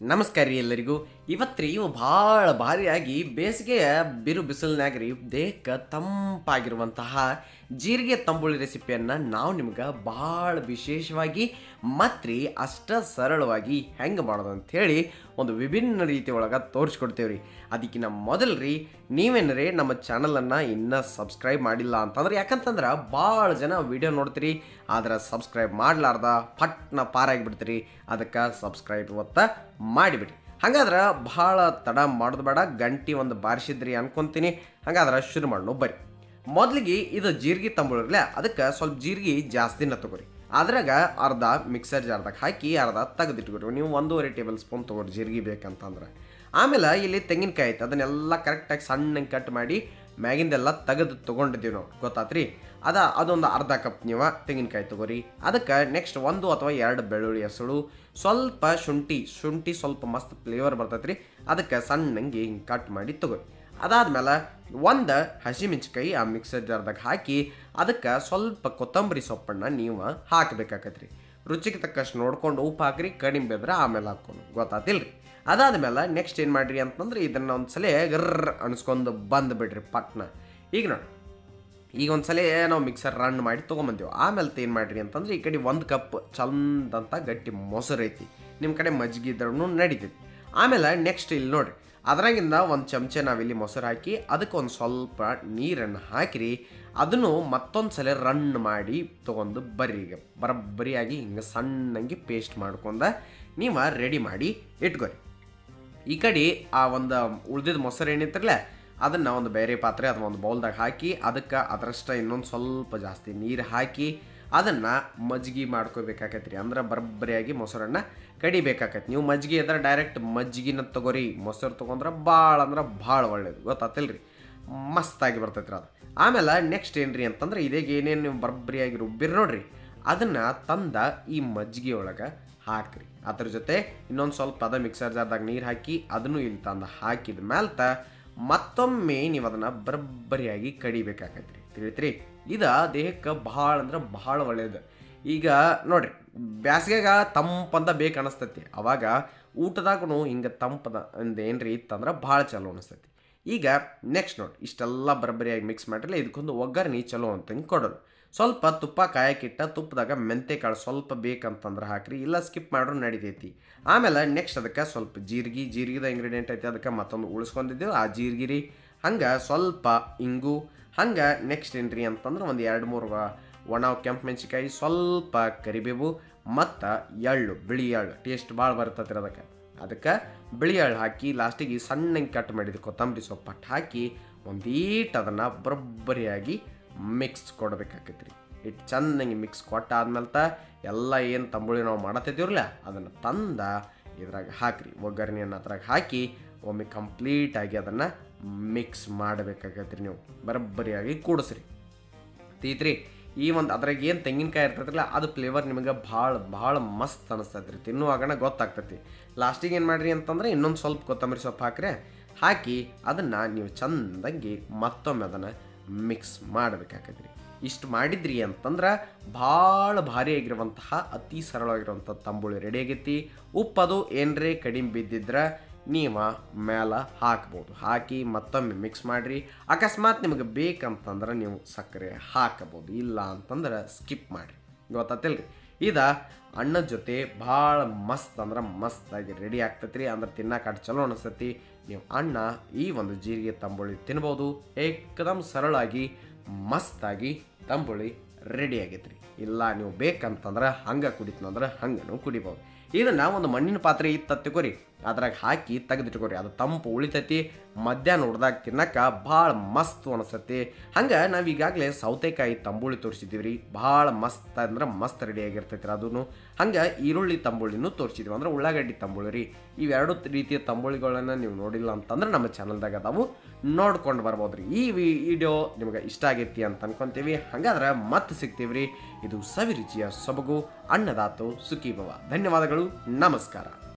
ನಮಸ್ಕಾರ ರೀ ಎಲ್ಲರಿಗೂ. ಇವತ್ತು ರೀ ಇವು ಭಾಳ ಭಾರಿಯಾಗಿ ಬೇಸಿಗೆಯ ಬಿರು ಬಿಸಿಲಿನಾಗ ರೀ ದೇಹಕ್ಕೆ ತಂಪಾಗಿರುವಂತಹ ಜೀರಿಗೆ ತಂಬುಳಿ ರೆಸಿಪಿಯನ್ನು ನಾವು ನಿಮ್ಗೆ ಭಾಳ ವಿಶೇಷವಾಗಿ ಮತ್ತು ರೀ ಅಷ್ಟ ಸರಳವಾಗಿ ಹೆಂಗೆ ಮಾಡೋದು ಅಂಥೇಳಿ ಒಂದು ವಿಭಿನ್ನ ರೀತಿ ಒಳಗೆ ತೋರಿಸ್ಕೊಡ್ತೇವೆ ರೀ. ಅದಕ್ಕಿಂತ ಮೊದಲು ರೀ ನೀವೇನರೇ ನಮ್ಮ ಚಾನಲನ್ನು ಇನ್ನೂ ಸಬ್ಸ್ಕ್ರೈಬ್ ಮಾಡಿಲ್ಲ ಅಂತಂದ್ರೆ, ಯಾಕಂತಂದ್ರೆ ಭಾಳ ಜನ ವಿಡಿಯೋ ನೋಡ್ತೀರಿ ಆದ್ರೆ ಸಬ್ಸ್ಕ್ರೈಬ್ ಮಾಡಲಾರ್ದ ಪಟ್ನ ಪಾರಾಗಿಬಿಡ್ತೀರಿ. ಅದಕ್ಕೆ ಸಬ್ಸ್ಕ್ರೈಬ್ ಇವತ್ತು ಮಾಡಿಬಿಡಿ. ಹಾಗಾದ್ರೆ ಭಾಳ ತಡ ಮಾಡೋದು ಬೇಡ, ಗಂಟೆ ಒಂದು ಬಾರಿಸಿದ್ರಿ ಅನ್ಕೊತೀನಿ. ಹಾಗಾದ್ರೆ ಶುರು ಮಾಡೋಣ ಬರ್ರಿ. ಮೊದಲಿಗೆ ಇದು ಜೀರಿಗೆ ತಂಬುಳಿರಲ್ಲ, ಅದಕ್ಕೆ ಸ್ವಲ್ಪ ಜೀರಿಗೆ ಜಾಸ್ತಿನ ತೊಗೊರಿ. ಅದ್ರಾಗ ಅರ್ಧ ಮಿಕ್ಸರ್ ಜಾರ್ದಾಗ ಹಾಕಿ ಅರ್ಧ ತೆಗೆದಿಟ್ಕೊರಿ. ನೀವು 1.5 ಟೇಬಲ್ ಸ್ಪೂನ್ ತೊಗೊರಿ ಜೀರಿಗೆ ಬೇಕಂತಂದ್ರೆ. ಆಮೇಲೆ ಇಲ್ಲಿ ತೆಂಗಿನಕಾಯಿ ಐತೆ, ಅದನ್ನೆಲ್ಲ ಕರೆಕ್ಟಾಗಿ ಸಣ್ಣಗೆ ಕಟ್ ಮಾಡಿ ಮ್ಯಾಗಿಂದೆಲ್ಲ ತೆಗೆದು ತೊಗೊಂಡಿದ್ದೀವಿ ನಾವು, ಗೊತ್ತಾತ್ರಿ. ಅದೊಂದು ಅರ್ಧ ಕಪ್ ನೀವು ತೆಂಗಿನಕಾಯಿ ತೊಗೊರಿ. ಅದಕ್ಕೆ ನೆಕ್ಸ್ಟ್ 1 ಅಥವಾ 2 ಬೆಳ್ಳುಳ್ಳಿ ಹೆಸಳು, ಸ್ವಲ್ಪ ಶುಂಠಿ ಸ್ವಲ್ಪ ಮಸ್ತ್ ಫ್ಲೇವರ್ ಬರ್ತೈತೆ ರೀ. ಅದಕ್ಕೆ ಸಣ್ಣಂಗೆ ಹಿಂಗೆ ಕಟ್ ಮಾಡಿ ತೊಗೊರಿ. ಅದಾದ್ಮೇಲೆ 1 ಹಸಿಮೆಣ್ಸಿಕಾಯಿ ಆ ಮಿಕ್ಸರ್ ಜಾರ್ದಾಗ ಹಾಕಿ ಅದಕ್ಕೆ ಸ್ವಲ್ಪ ಕೊತ್ತಂಬರಿ ಸೊಪ್ಪನ್ನು ನೀವು ಹಾಕಬೇಕಾಗತ್ತೆ ರೀ. ರುಚಿಗೆ ತಕ್ಕಷ್ಟು ನೋಡ್ಕೊಂಡು ಉಪ್ಪು ಹಾಕ್ರಿ, ಕಡಿಮೆ ಬೆದ್ರೆ ಆಮೇಲೆ ಹಾಕ್ಕೊಂಡು, ಗೊತ್ತಾತಿಲ್ಲ ರೀ. ಅದಾದ್ಮೇಲೆ ನೆಕ್ಸ್ಟ್ ಏನು ಮಾಡಿರಿ ಅಂತಂದ್ರೆ ಇದನ್ನು ಒಂದು ಸಲ ಗರ್ರ ಅಣಿಸ್ಕೊಂಡು ಬಂದುಬಿಡ್ರಿ ಪಟ್ನ. ಈಗ ನೋಡಿ, ಈಗ ಒಂದು ಸಲ ನಾವು ಮಿಕ್ಸರ್ ರನ್ ಮಾಡಿ ತೊಗೊಂಬಂದೀವಿ. ಆಮೇಲೆ ಏನು ಮಾಡಿರಿ ಅಂತಂದ್ರೆ ಈ ಕಡೆ 1 ಕಪ್ ಚಂದಂತ ಗಟ್ಟಿ ಮೊಸರು ಐತಿ, ನಿಮ್ಮ ಕಡೆ ಮಜ್ಜಿಗೆ ಇದ್ರೂ ನಡೀತೈತಿ. ಆಮೇಲೆ ನೆಕ್ಸ್ಟ್ ಇಲ್ಲಿ ನೋಡಿರಿ, ಅದರಾಗಿಂದ 1 ಚಮಚ ನಾವಿಲ್ಲಿ ಮೊಸರು ಹಾಕಿ ಅದಕ್ಕೆ ಒಂದು ಸ್ವಲ್ಪ ನೀರನ್ನು ಹಾಕಿರಿ. ಅದನ್ನು ಮತ್ತೊಂದು ಸಲ ರನ್ ಮಾಡಿ ತೊಗೊಂಡು ಬರ್ರಿ. ಈಗ ಬರಬ್ಬರಿಯಾಗಿ ಹಿಂಗೆ ಸಣ್ಣಂಗೆ ಪೇಸ್ಟ್ ಮಾಡ್ಕೊಂಡು ನೀವು ರೆಡಿ ಮಾಡಿ ಇಟ್ಕೊರಿ. ಈ ಕಡೆ ಆ ಒಂದು ಉಳ್ದಿದ್ದ ಮೊಸರು ಏನಿತ್ತಿರಲ್ಲ ಅದನ್ನು ಒಂದು ಬೇರೆ ಪಾತ್ರೆ ಅಥವಾ ಒಂದು ಬೌಲ್ದಾಗ ಹಾಕಿ ಅದಕ್ಕೆ ಅದರಷ್ಟ ಇನ್ನೊಂದು ಸ್ವಲ್ಪ ಜಾಸ್ತಿ ನೀರು ಹಾಕಿ ಅದನ್ನು ಮಜ್ಜಿಗೆ ಮಾಡ್ಕೋಬೇಕಾಕೈತೆ ರೀ. ಅಂದ್ರೆ ಬರಬ್ಬರಿಯಾಗಿ ಮೊಸರನ್ನು ಕಡಿಬೇಕಾಕೈತಿ. ನೀವು ಮಜ್ಜಿಗೆ ಇದ್ರೆ ಡೈರೆಕ್ಟ್ ಮಜ್ಜಿಗೆನ ತೊಗೊರಿ, ಮೊಸರು ತೊಗೊಂಡ್ರೆ ಭಾಳ ಒಳ್ಳೇದು, ಗೊತ್ತಾತಿಲ್ಲ ರೀ. ಮಸ್ತಾಗಿ ಬರ್ತೈತೆ ರೀ ಅದು. ಆಮೇಲೆ ನೆಕ್ಸ್ಟ್ ಏನು ರೀ ಅಂತಂದ್ರೆ ಇದೇಗ ಏನೇನು ನೀವು ಬರಬ್ಬರಿಯಾಗಿ ರುಬ್ಬಿರಿ ನೋಡ್ರಿ, ಅದನ್ನು ತಂದ ಈ ಮಜ್ಜಿಗೆ ಒಳಗೆ ಹಾಕ್ರಿ. ಅದ್ರ ಜೊತೆ ಇನ್ನೊಂದು ಸ್ವಲ್ಪ ಮಿಕ್ಸರ್ ಜಾರ್ದಾಗ ನೀರು ಹಾಕಿ ಅದನ್ನು ಇಲ್ಲಿ ತಂದು ಹಾಕಿದ ಮೇಲೆ ಮತ್ತೊಮ್ಮೆ ನೀವು ಅದನ್ನು ಬರಬ್ಬರಿಯಾಗಿ ಕಡಿಬೇಕಾಕೈತಿ ರೀ. ತಿಳಿತ್ರಿ, ಇದು ದೇಹಕ್ಕೆ ಭಾಳ ಒಳ್ಳೇದು. ಈಗ ನೋಡ್ರಿ, ಬ್ಯಾಸಿಗೆಗ ತಂಪಂದ ಬೇಕು ಅನಿಸ್ತೈತಿ, ಅವಾಗ ಊಟದಾಗೂ ಹಿಂಗೆ ತಂಪದ ಏನ್ರಿ ಇತ್ತಂದ್ರೆ ಭಾಳ ಚಲೋ ಅನಿಸ್ತೈತಿ. ಈಗ ನೆಕ್ಸ್ಟ್ ನೋಡಿ, ಇಷ್ಟೆಲ್ಲ ಬರಬ್ಬರಿಯಾಗಿ ಮಿಕ್ಸ್ ಮಾಡಿರಲ್ಲ, ಇದಕ್ಕೊಂದು ಒಗ್ಗರಣೆ ಚಲೋ ಅಂತಂಗೆ ಕೊಡೋದು. ಸ್ವಲ್ಪ ತುಪ್ಪ ಕಾಯಕ್ಕಿಟ್ಟ ತುಪ್ಪದಾಗ ಮೆಂತೆಕಾಳು ಸ್ವಲ್ಪ ಬೇಕಂತಂದ್ರೆ ಹಾಕ್ರಿ, ಇಲ್ಲ ಸ್ಕಿಪ್ ಮಾಡ್ರೂ ನಡಿತೈತಿ. ಆಮೇಲೆ ನೆಕ್ಸ್ಟ್ ಅದಕ್ಕೆ ಸ್ವಲ್ಪ ಜೀರಿಗೆದ ಇಂಗ್ರೀಡಿಯೆಂಟ್ ಐತಿ, ಅದಕ್ಕೆ ಮತ್ತೊಂದು ಉಳಿಸ್ಕೊಂಡಿದ್ದೇವೆ ಆ ಜೀರಿಗೆ ರೀ. ಹಂಗೆ ಸ್ವಲ್ಪ ಇಂಗು, ಹಂಗೆ ನೆಕ್ಸ್ಟ್ ಏನ್ರಿ ಅಂತಂದ್ರೆ ಒಂದು 2-3 ಒಣ ಕೆಂಪು ಮೆಣಸಿಕಾಯಿ, ಸ್ವಲ್ಪ ಕರಿಬೇವು ಮತ್ತು ಬಿಳಿ ಎಳ್ಳು ಟೇಸ್ಟ್ ಭಾಳ ಬರ್ತೈತಿ ಅದಕ್ಕೆ ಬಿಳಿ ಎಳ್ಳು ಹಾಕಿ ಲಾಸ್ಟಿಗೆ ಸಣ್ಣಗೆ ಕಟ್ ಮಾಡಿದ ಕೊತ್ತಂಬರಿ ಸೊಪ್ಪು ಹಾಕಿ ಒಂದೀಟ್ ಅದನ್ನು ಬರಬ್ಬರಿಯಾಗಿ ಮಿಕ್ಸ್ ಕೊಡ್ಬೇಕಾಕೈತಿ ರೀ. ಇಟ್ಟು ಚೆನ್ನಾಗಿ ಮಿಕ್ಸ್ ಕೊಟ್ಟಾದ್ಮೇಲೆ ಎಲ್ಲ ಏನು ತಂಬುಳಿ ನಾವು ಮಾಡತ್ತಿದ್ದೀವ್ರಲ್ಲ ಅದನ್ನು ತಂದ ಇದ್ರಾಗ ಹಾಕಿರಿ, ಒಗ್ಗರಣೆಯನ್ನು ಅದ್ರಾಗ ಹಾಕಿ ಒಮ್ಮೆ ಕಂಪ್ಲೀಟಾಗಿ ಅದನ್ನು ಮಿಕ್ಸ್ ಮಾಡಬೇಕಾಗತ್ತೆ ರೀ. ನೀವು ಬರಬ್ಬರಿಯಾಗಿ ಕೂಡಿಸ್ರಿ. ತೀತ್ರಿ ಈ ಒಂದು ಅದ್ರಾಗ ಏನು ತೆಂಗಿನಕಾಯಿ ಇರ್ತೈತಿಲ್ಲ ಅದು ಫ್ಲೇವರ್ ನಿಮಗೆ ಭಾಳ ಮಸ್ತ್ ಅನಿಸ್ತೈತೆ ರೀ. ತಿನ್ನುವಾಗಣ ಗೊತ್ತಾಗ್ತೈತಿ. ಲಾಸ್ಟಿಗೆ ಏನು ಮಾಡಿರಿ ಅಂತಂದ್ರೆ ಇನ್ನೊಂದು ಸ್ವಲ್ಪ ಕೊತ್ತಂಬರಿ ಸೊಪ್ಪು ಹಾಕಿ ಅದನ್ನು ನೀವು ಚಂದಂಗೆ ಮತ್ತೊಮ್ಮೆ ಅದನ್ನು ಮಿಕ್ಸ್ ಮಾಡಬೇಕಾಗತ್ತೆ ರೀ. ಇಷ್ಟು ಮಾಡಿದ್ರಿ ಅಂತಂದ್ರೆ ಭಾಳ ಭಾರಿ ಆಗಿರುವಂತಹ ಅತಿ ಸರಳವಾಗಿರುವಂಥ ತಂಬುಳಿ ರೆಡಿ ಆಗೈತಿ. ಉಪ್ಪದು ಏನರೇ ಕಡಿಮೆ ಬಿದ್ದಿದ್ರೆ ನೀವು ಮೇಲೆ ಹಾಕ್ಬೋದು, ಹಾಕಿ ಮತ್ತೊಮ್ಮೆ ಮಿಕ್ಸ್ ಮಾಡಿರಿ. ಅಕಸ್ಮಾತ್ ನಿಮಗೆ ಬೇಕಂತಂದ್ರೆ ನೀವು ಸಕ್ಕರೆ ಹಾಕಬೋದು, ಇಲ್ಲ ಅಂತಂದ್ರೆ ಸ್ಕಿಪ್ ಮಾಡಿರಿ, ಗೊತ್ತಾತಿಲ್ಲ ರೀ. ಇದು ಅನ್ನದ ಜೊತೆ ಭಾಳ ಮಸ್ತಾಗಿ ರೆಡಿ ಆಗ್ತೈತಿ ರೀ. ಅಂದ್ರೆ ತಿನ್ನಕ್ಕೆ ಚಲೋ ಅನಿಸ್ತೈತಿ. ನೀವು ಅನ್ನ ಈ ಒಂದು ಜೀರಿಗೆ ತಂಬುಳಿ ತಿನ್ಬೋದು. ಏಕದಮ್ ಸರಳಾಗಿ ಮಸ್ತಾಗಿ ತಂಬುಳಿ ರೆಡಿ ಆಗೈತೆ ರೀ. ಇಲ್ಲ ನೀವು ಬೇಕಂತಂದ್ರೆ ಹಂಗೆ ಕುಡಿತಂದ್ರೆ ಹಂಗೂ ಕುಡಿಬೋದು. ಇದನ್ನು ಒಂದು ಮಣ್ಣಿನ ಪಾತ್ರೆ ಇತ್ತತ್ತಿಕೋರಿ, ಅದ್ರಾಗ ಹಾಕಿ ತೆಗೆದಿಟ್ಕೋರಿ. ಅದು ತಂಪು ಉಳಿತೈತಿ, ಮಧ್ಯಾಹ್ನ ಉಡ್ದಾಗ ತಿನ್ನಕ್ಕೆ ಭಾಳ ಮಸ್ತ್ ಅನಿಸ್ತೈತಿ. ಹಂಗೆ ನಾವು ಈಗಾಗಲೇ ಸೌತೆಕಾಯಿ ತಂಬುಳಿ ತೋರಿಸಿದ್ದೀವಿ ರೀ, ಭಾಳ ಮಸ್ತ್ ರೆಡಿ ಆಗಿರ್ತೈತಿ ರೀ. ಅದೂ ಹಂಗೆ ಈರುಳ್ಳಿ ತಂಬುಳಿನೂ ತೋರಿಸಿದ್ವಿ, ಅಂದ್ರೆ ಉಳ್ಳಾಗಡ್ಡಿ ತಂಬುಳಿ ರೀ. ಇವೆರಡು ರೀತಿಯ ತಂಬುಳಿಗಳನ್ನು ನೀವು ನೋಡಿಲ್ಲ ಅಂತಂದ್ರೆ ನಮ್ಮ ಚಾನಲ್ದಾಗ ಅದಾವು, ನೋಡ್ಕೊಂಡು ಬರ್ಬೋದು ರೀ. ಈ ವಿಡಿಯೋ ನಿಮ್ಗೆ ಇಷ್ಟ ಆಗೈತಿ ಅಂತ ಅನ್ಕೊತೀವಿ. ಹಾಗಾದ್ರೆ ಮತ್ತೆ ಸಿಗ್ತೀವಿ ರೀ. ಇದು ಸವಿರುಚಿಯ ಸೊಬಗು ಅನ್ನದಾತು ಸುಖೀಭವ. ಧನ್ಯವಾದಗಳು, ನಮಸ್ಕಾರ.